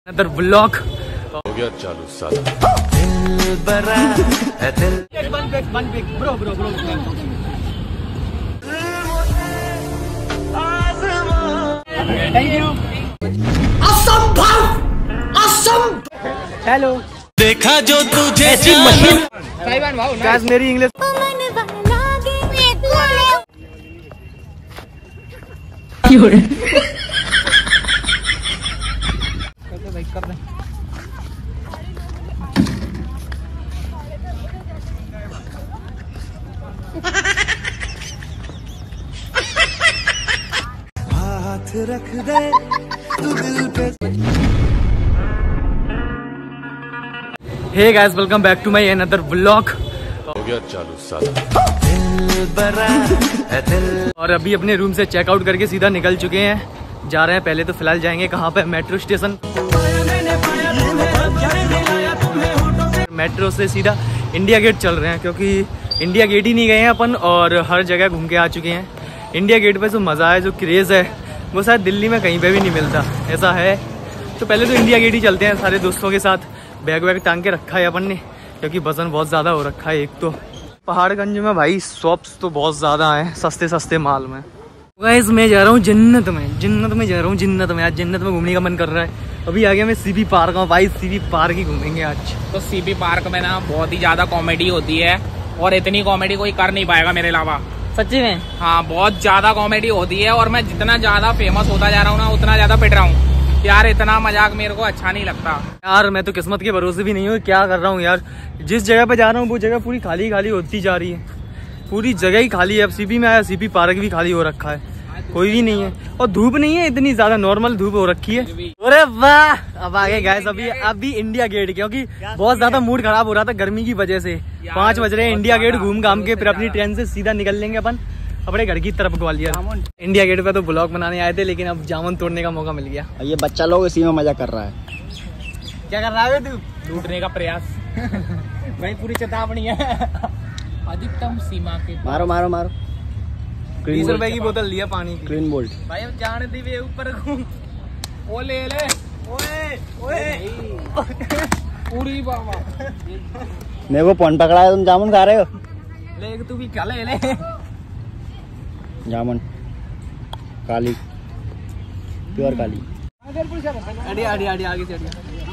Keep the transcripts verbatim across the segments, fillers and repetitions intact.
Other vlog हो गया चालू साला। Bro bro bro thank you. असंभव असंभव। हेलो देखा जो तुझे ऐसी मशीन गाइस मेरी इंग्लिश कर दे। हाथ रख दे तू दिल पे। Hey guys welcome back to my another vlog. हो गया चालू साला। और अभी अपने रूम से चेकआउट करके सीधा निकल चुके हैं, जा रहे हैं। पहले तो फिलहाल जाएंगे कहाँ पे, मेट्रो स्टेशन। मेट्रो से सीधा इंडिया गेट चल रहे हैं, क्योंकि इंडिया गेट ही नहीं गए हैं अपन और हर जगह घूम के आ चुके हैं। इंडिया गेट पे जो मज़ा है, जो क्रेज़ है, वो शायद दिल्ली में कहीं पे भी नहीं मिलता, ऐसा है। तो पहले तो इंडिया गेट ही चलते हैं सारे दोस्तों के साथ। बैग वैग टांग के रखा है अपन ने, क्योंकि वजन बहुत ज़्यादा हो रखा है। एक तो पहाड़गंज में भाई शॉप्स तो बहुत ज़्यादा हैं, सस्ते सस्ते माल में। गाइस मैं जा रहा हूँ जन्नत में, जन्नत में जा रहा हूँ जन्नत में। आज जन्नत में घूमने का मन कर रहा है। अभी आ गया मैं सीबी पार्क में भाई, सीबी पार्क ही घूमेंगे आज। तो सीबी पार्क में ना बहुत ही ज्यादा कॉमेडी होती है, और इतनी कॉमेडी कोई कर नहीं पाएगा मेरे अलावा। सच्ची में? हाँ, बहुत ज्यादा कॉमेडी होती है, और मैं जितना ज्यादा फेमस होता जा रहा हूँ ना, उतना ज्यादा पिट रहा हूँ यार। इतना मजाक मेरे को अच्छा नहीं लगता यार। मैं तो किस्मत के भरोसे भी नहीं हूँ, क्या कर रहा हूँ यार। जिस जगह पे जा रहा हूँ वो जगह पूरी खाली खाली होती जा रही है, पूरी जगह ही खाली है। अब सीबी में आया, सीबी पार्क भी खाली हो रखा है, कोई भी नहीं है। और धूप नहीं है इतनी ज्यादा, नॉर्मल धूप हो रखी है। अरे वाह, अब आ गए गाइस अभी अभी इंडिया गेट, क्योंकि बहुत ज्यादा मूड खराब हो रहा था गर्मी की वजह से। पाँच बज रहे हैं, इंडिया गेट घूम घाम के फिर अपनी ट्रेन से सीधा निकल लेंगे अपन अपने घर की तरफ ग्वालियर। इंडिया गेट पे तो ब्लॉग बनाने आए थे, लेकिन अब जामुन तोड़ने का मौका मिल गया। ये बच्चा लोग इसी में मजा कर रहा है। क्या कर रहा है तू? लूटने का प्रयास। भाई पूरी चेतावनी है। अधिकतम सीमा के मारो मारो मारो। बीस रुपए की बोतल लिया पानी की। क्लीन बोल्ट भाई अब जाने दी ऊपर घूम। ओ ले ले। ओए ओए पूरी बाबा। मेरे को पॉन पकड़ा है, तुम जामुन खा रहे हो? ले तू भी खा ले ले। जामुन काली, प्योर काली। अड़ी अड़ी अड़ी आगे से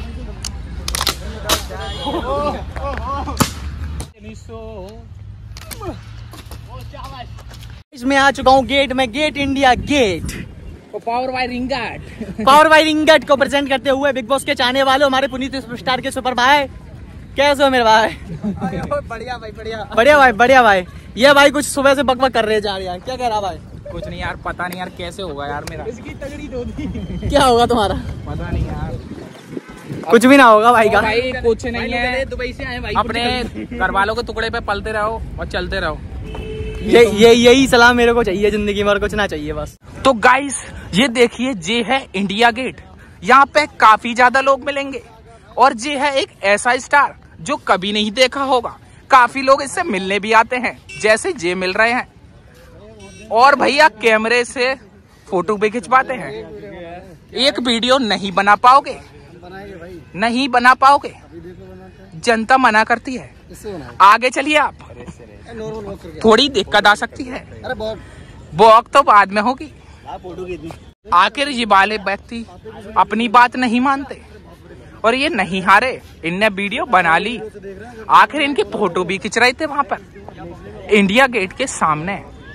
इसमें आ चुका हूँ गेट में, gate India gate. Power by रिंगट। पावर बाय रिंगट को प्रेजेंट करते हुए बिग बॉस के चाहने वालों, हमारे पुनीत सुपरस्टार के सुपर भाई, कैसे हो मेरे भाई? बढ़िया भाई बढ़िया बढ़िया भाई बढ़िया भाई। ये भाई कुछ सुबह से बकबक कर रहे जा रहे हैं, क्या कह रहा भाई? कुछ नहीं यार, पता नहीं यार कैसे होगा यार मेरा। इसकी तगड़ी धोती। क्या होगा तुम्हारा? पता नहीं यार, कुछ भी ना होगा भाई का। भाई कुछ नहीं है, दुबई से आए भाई। अपने घर वालों के टुकड़े पे पलते रहो और चलते रहो। ये ये यही सलाह मेरे को चाहिए जिंदगी में, और कुछ ना चाहिए बस। तो गाइस ये देखिए, ये है इंडिया गेट। यहाँ पे काफी ज्यादा लोग मिलेंगे, और ये है एक ऐसा स्टार जो कभी नहीं देखा होगा। काफी लोग इससे मिलने भी आते हैं, जैसे ये मिल रहे हैं। और भैया कैमरे से फोटो भी खिंचवाते हैं। एक वीडियो नहीं बना पाओगे, नहीं बना पाओगे, जनता मना करती है। आगे चलिए आप, थोड़ी दिक्कत आ सकती है। वॉक तो बाद में होगी। आखिर ये वाले व्यक्ति अपनी बात नहीं मानते, और ये नहीं हारे, इनने वीडियो बना ली। आखिर इनकी फोटो भी खिंच रहे थे वहां पर इंडिया गेट के सामने।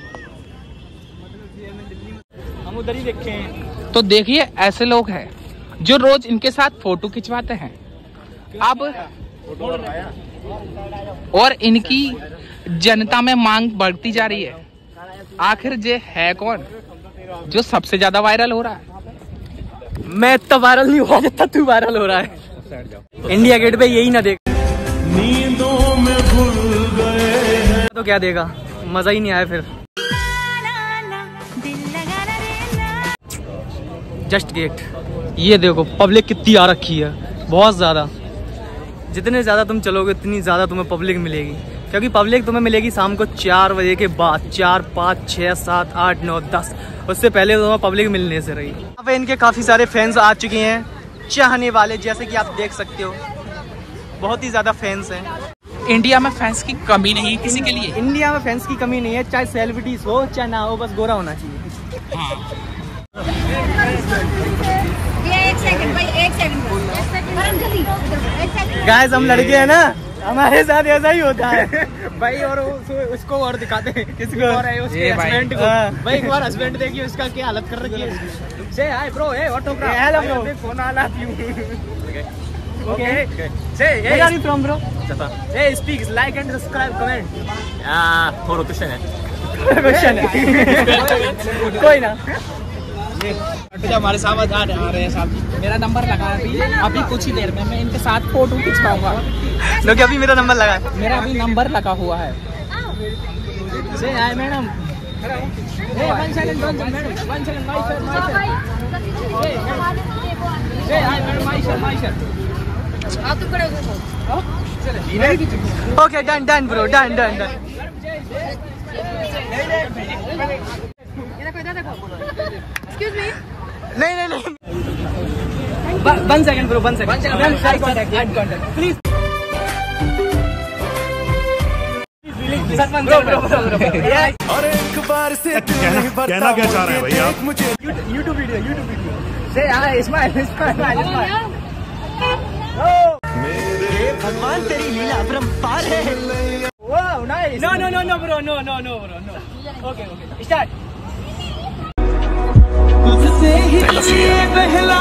हम उधर ही देखे हैं। तो देखिए ऐसे लोग हैं जो रोज इनके साथ फोटो खिंचवाते हैं। अब और इनकी जनता में मांग बढ़ती जा रही है। आखिर ये है कौन जो सबसे ज्यादा वायरल हो रहा है? मैं तो वायरल नहीं हुआ जितना तू वायरल हो रहा है। इंडिया गेट पे यही ना देख, नींदों में भूल गए तो क्या देगा, मजा ही नहीं आया फिर। जस्ट गेट, ये देखो पब्लिक कितनी आ रखी है, बहुत ज्यादा। जितने ज्यादा तुम चलोगे उतनी ज्यादा तुम्हें पब्लिक मिलेगी, क्योंकि पब्लिक तुम्हें मिलेगी शाम को चार बजे के बाद। चार पाँच छः सात आठ नौ दस, उससे पहले तुम्हें पब्लिक मिलने से रही। यहाँ पे इनके काफ़ी सारे फैंस आ चुके हैं, चाहने वाले, जैसे कि आप देख सकते हो बहुत ही ज़्यादा फैंस हैं। इंडिया में फैंस की कमी नहीं है किसी के लिए। इंडिया में फैंस की कमी नहीं है, चाहे सेलिब्रिटीज हो चाहे ना हो, बस गोरा होना चाहिए। ये एक सेकंड भाई, एक सेकंड गाइस हम लड़के हैं ना, हमारे साथ ऐसा ही होता है भाई। और उसको और दिखाते हैं किसको, और है उसके हस्बैंड को भाई। एक बार हस्बैंड देखिए उसका क्या हालत कर रखी है। Say hi bro, a autograph, hello bro, phone आ love you. Okay say where are you from bro? ए speak, like and subscribe, comment. हां थोड़ा क्वेश्चन है क्वेश्चन है कोई ना। ये हमारे साथ आ रहे हैं साहब, मेरा नंबर लगा अभी अभी कुछ ही देर में मैं इनके साथ फोटो खिंचवाऊंगा। लोग अभी मेरा नंबर लगा है, मेरा अभी नंबर लगा हुआ है। से हाय मैडम, ए one second one second one second my sir my sir say hi madam, my sir my sir. आप तो खड़े हो। Okay done done bro, done done done. ये देखो इधर देखो, एक्सक्यूज मी। नहीं नहीं नहीं, one second bro, one second, eye contact, eye contact please. Bro bro bro, और एक बार से कहना क्या चाह रहे हैं भैया आप? मुझे यूट्यूब वीडियो, यूट्यूब वीडियो से हाय स्माइल स्माइल स्माइल। मेरे भगवान तेरी लीला अपरंपार है। Wow nice. No no no no bro, no no no bro, no. Okay okay start. तुझसे ही पहला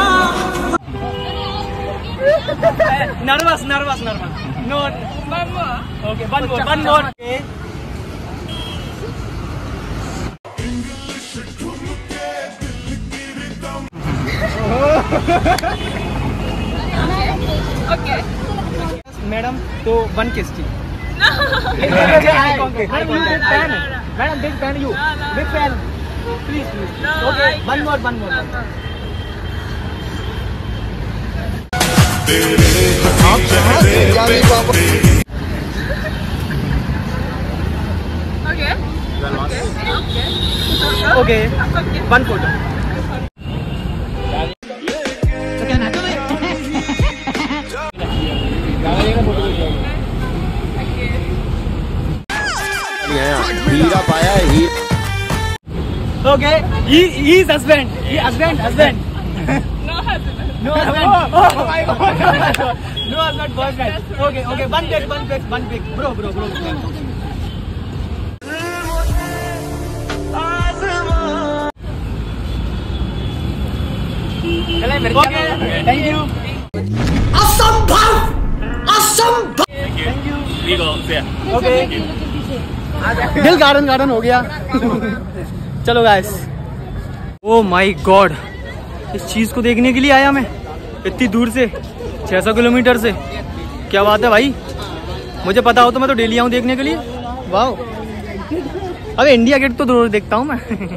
nervous nervous nervous no okay one more one more. Okay madam तो वन किस थी madam, big fan you, big fan, please please. Okay one more one more. Okay one photo. हीरा पाया है, हीरा। Okay he he is husband, he husband husband no husband no husband oh my god no husband boyfriend. Okay okay one pic one pic one pic bro bro bro चले मेरे को thank you. असंभव असंभव thank you. We go there. Okay दिल garden garden हो गया। चलो guys, oh my God, इस चीज को देखने के लिए आया मैं इतनी दूर से, छह सौ किलोमीटर से। क्या बात है भाई, मुझे पता हो तो मैं तो डेली आऊँ देखने के लिए। वाह, अब इंडिया गेट तो जरूर देखता हूँ मैं।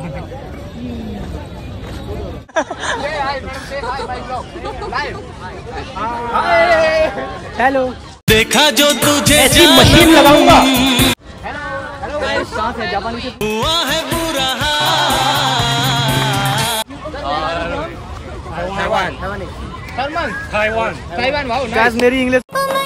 हेलो, देखा जो तुझे ऐसी मशीन लगाऊंगा। हेलो गाइस, साथ है जापानी से हुआ है बुरा Taiwan Taiwan Taiwan Taiwan. Wow guys, मेरी इंग्लिश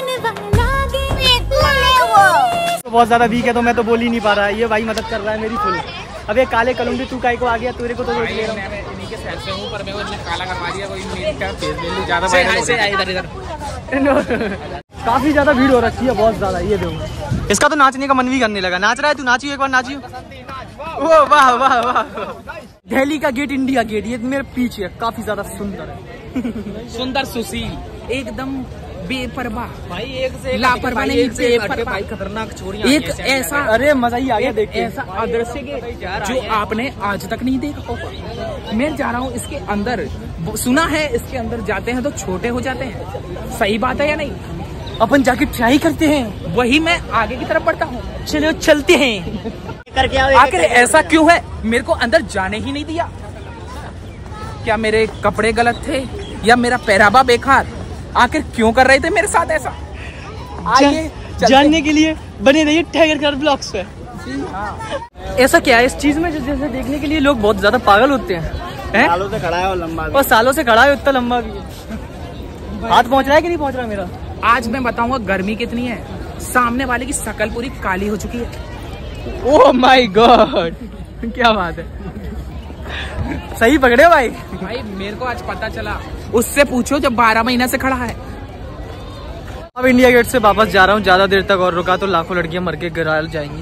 तो बहुत ज्यादा वीक है तो मैं तो बोल ही नहीं पा रहा। ये भाई मदद कर रहा है मेरी फुल। अब ये काले कलूंगी, तू काहे को आ गया? तेरे को तो रोक ले रहा हूं। इन्हीं के साइड से हूं, पर मैं वो काला करवा दिया। कोई मेरा फेस वैल्यू ज्यादा वायरल से इधर इधर। काफी ज्यादा भीड़ हो रखी है, बहुत ज्यादा। ये देखो, इसका तो नाचने का मन भी करने लगा। नाच रहा है तू? नाचियो एक बार, नाचियो। ओ वाह वाह वाह। दिल्ली का गेट, इंडिया गेट, ये मेरे पीछे है, काफी ज्यादा सुंदर है। सुंदर सुशील, एकदम बेपरवाह भाई, एक से लापरवाह नहीं, बेपरवाह, खतरनाक छोरियां। एक ऐसा, अरे मजा ही आ गया देख के। ऐसा आदर्श जो आपने आज तक नहीं देखा होगा। मैं जा रहा हूँ इसके अंदर, सुना है इसके अंदर जाते हैं तो छोटे हो जाते हैं। सही बात है या नहीं? अपन जाके ट्राई करते हैं। वही मैं आगे की तरफ बढ़ता हूँ। चलो चलते हैं। करके आओ। आखिर ऐसा क्यों है? मेरे को अंदर जाने ही नहीं दिया। क्या मेरे कपड़े गलत थे या मेरा पहरावा बेकार? आखिर क्यों कर रहे थे मेरे साथ ऐसा? आइए जानने के लिए बने रहिए टाइगर कार ब्लॉग्स पे। ऐसा क्या है इस चीज में जैसे देखने के लिए लोग बहुत ज्यादा पागल होते हैं? सालों से खड़ा है और लंबा भी। और सालों से खड़ा है, इतना लंबा भी है। हाथ पहुंच रहा है कि नहीं पहुंच रहा मेरा? आज मैं बताऊंगा गर्मी कितनी है। सामने वाले की शकल पूरी काली हो चुकी है। ओह माय गॉड, क्या बात है, सही पकड़े भाई। भाई मेरे को आज पता चला, उससे पूछो जब बारह महीना से खड़ा है। अब इंडिया गेट से वापस जा रहा हूँ, ज्यादा देर तक और रुका तो लाखों लड़कियां मर के गिरा जाएंगी।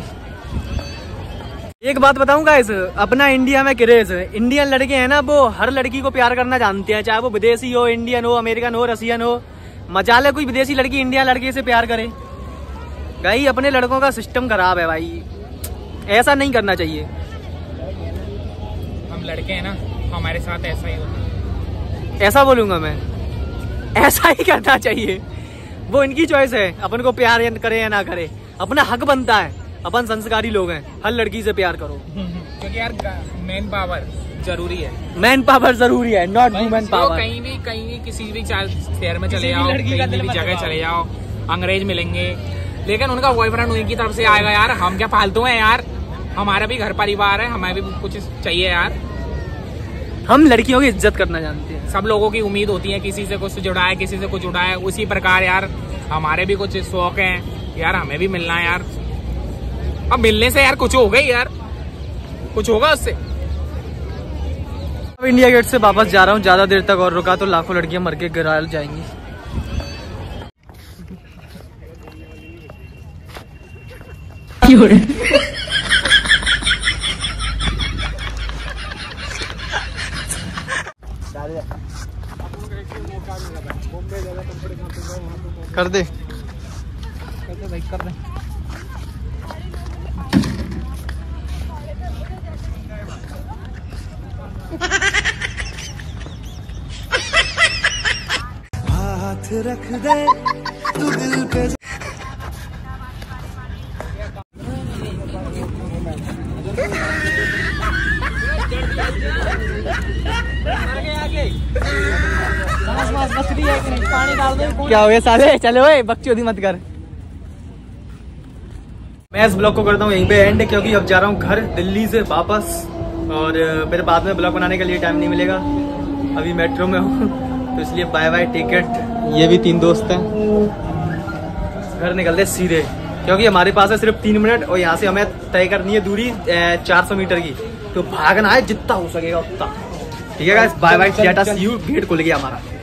एक बात बताऊं गाइस, अपना इंडिया में क्रेज है, इंडियन लड़के हैं ना वो हर लड़की को प्यार करना जानते हैं, चाहे वो विदेशी हो, इंडियन हो, अमेरिकन हो, रशियन हो। मजाल है कोई विदेशी लड़की इंडियन लड़के से प्यार करे? भाई अपने लड़कों का सिस्टम खराब है भाई, ऐसा नहीं करना चाहिए। हम लड़के हैं ना, हमारे साथ ऐसा ही होता। ऐसा बोलूंगा मैं, ऐसा ही करना चाहिए। वो इनकी चॉइस है, अपन को प्यार करे या ना करे, अपना हक बनता है। अपन संस्कारी लोग हैं, हर लड़की से प्यार करो। क्योंकि यार मैन पावर जरूरी है। मैन पावर जरूरी है, नॉट वुमेन पावर। कहीं भी कहीं भी किसी भी शहर में चले जाओ, कहीं भी जगह चले जाओ, अंग्रेज मिलेंगे, लेकिन उनका बॉयफ्रेंड उनकी तरफ से आएगा। यार हम क्या फालतू हैं यार, हमारा भी घर परिवार है, हमें भी कुछ चाहिए यार। हम लड़कियों की इज्जत करना जानते हैं। सब लोगों की उम्मीद होती है किसी से कुछ जुड़ा है, किसी से कुछ जुड़ा है। उसी प्रकार यार हमारे भी कुछ शौक हैं यार, हमें भी मिलना है यार। अब मिलने से यार कुछ होगा ही यार, कुछ होगा उससे। अब इंडिया गेट से वापस जा रहा हूँ, ज्यादा देर तक और रुका तो लाखों लड़कियां मर के गिरा जाएंगी। कर दे भाई, कर दे। हाथ रख दे तू दिल पे। क्या हो गया साले, चले ओए बकचोदी मत कर। मैं इस ब्लॉग को करता हूँ यहीं पे एंड, क्योंकि अब जा रहा हूँ घर दिल्ली से वापस, और फिर बाद में ब्लॉग बनाने के लिए टाइम नहीं मिलेगा। अभी मेट्रो में हूँ तो इसलिए बाय बाय टिकट। ये भी तीन दोस्त हैं, घर निकलते सीधे, क्योंकि हमारे पास है सिर्फ तीन मिनट और यहाँ से हमें तय करनी है दूरी चार सौ मीटर की, तो भागना है जितना हो सकेगा उतना। ठीक है guys, bye bye, ta ta, see you. Gate खुल गया हमारा।